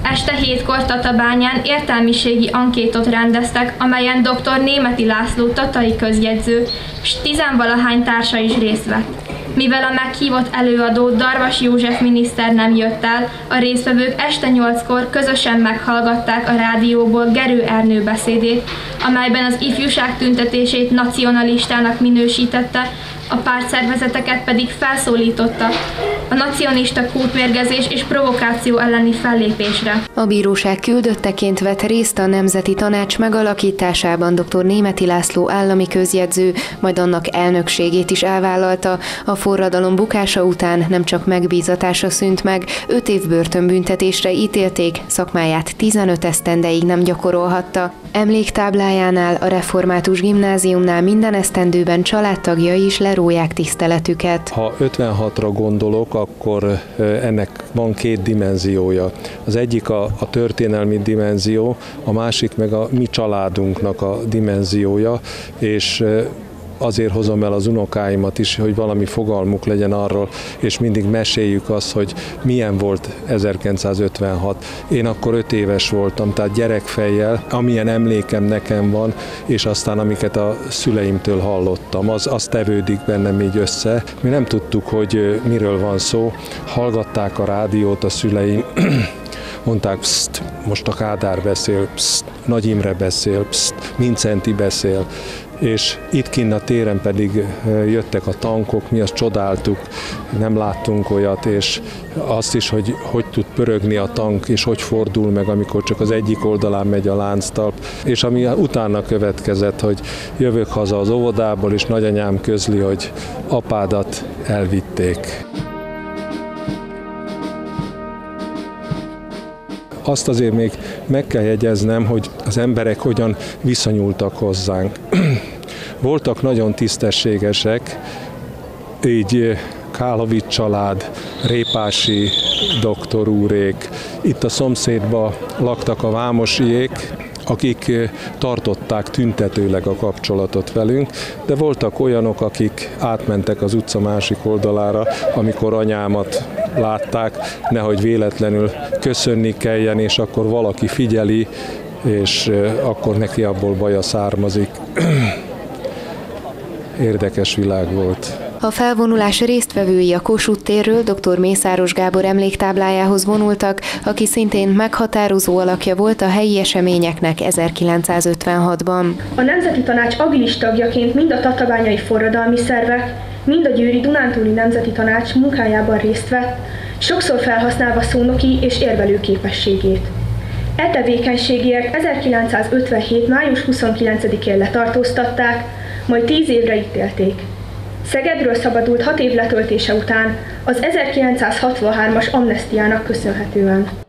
Este 7-kor Tatabányán értelmiségi ankétot rendeztek, amelyen dr. Németi László tatai közjegyző és 10-valahány társa is részt vett. Mivel a meghívott előadó Darvas József miniszter nem jött el, a résztvevők este 8-kor közösen meghallgatták a rádióból Gerő Ernő beszédét, amelyben az ifjúság tüntetését nacionalistának minősítette, a pártszervezeteket pedig felszólította a nacionalista kódmérgezés és provokáció elleni fellépésre. A bíróság küldötteként vett részt a Nemzeti Tanács megalakításában dr. Németi László állami közjegyző, majd annak elnökségét is elvállalta. A forradalom bukása után nem csak megbízatása szűnt meg, 5 év börtönbüntetésre ítélték, szakmáját 15 esztendeig nem gyakorolhatta. Emléktáblájánál, a Református Gimnáziumnál minden esztendőben családtagjai is leróják tiszteletüket. Ha 56-ra gondolok, akkor ennek van 2 dimenziója. Az egyik a történelmi dimenzió, a másik meg a mi családunknak a dimenziója, és azért hozom el az unokáimat is, hogy valami fogalmuk legyen arról, és mindig meséljük azt, hogy milyen volt 1956. Én akkor 5 éves voltam, tehát gyerekfejjel, amilyen emlékem nekem van, és aztán amiket a szüleimtől hallottam, az tevődik bennem így össze. Mi nem tudtuk, hogy miről van szó, hallgatták a rádiót a szüleim, mondták, pszt, most a Kádár beszél, pszt, Nagy Imre beszél, pszt, Mincenti beszél, és itt kinn a téren pedig jöttek a tankok, mi azt csodáltuk, nem láttunk olyat, és azt is, hogy tud pörögni a tank, és hogy fordul meg, amikor csak az egyik oldalán megy a lánctalp. És ami utána következett, hogy jövök haza az óvodából, és nagyanyám közli, hogy apádat elvitték. Azt azért még meg kell jegyeznem, hogy az emberek hogyan viszonyultak hozzánk. Voltak nagyon tisztességesek, így Kálovics család, Répási doktor úrék, itt a szomszédban laktak a vámosiék, akik tartották tüntetőleg a kapcsolatot velünk, de voltak olyanok, akik átmentek az utca másik oldalára, amikor anyámat látták, nehogy véletlenül köszönni kelljen, és akkor valaki figyeli, és akkor neki abból baja származik. Érdekes világ volt. A felvonulás résztvevői a Kossuth térről dr. Mészáros Gábor emléktáblájához vonultak, aki szintén meghatározó alakja volt a helyi eseményeknek 1956-ban. A Nemzeti Tanács agilis tagjaként mind a tatabányai forradalmi szervek, mind a győri Dunántúli Nemzeti Tanács munkájában részt vett, sokszor felhasználva szónoki és érvelő képességét. E tevékenységért 1957. május 29-én letartóztatták, majd 10 évre ítélték. Szegedről szabadult 6 év letöltése után az 1963-as amnesztiának köszönhetően.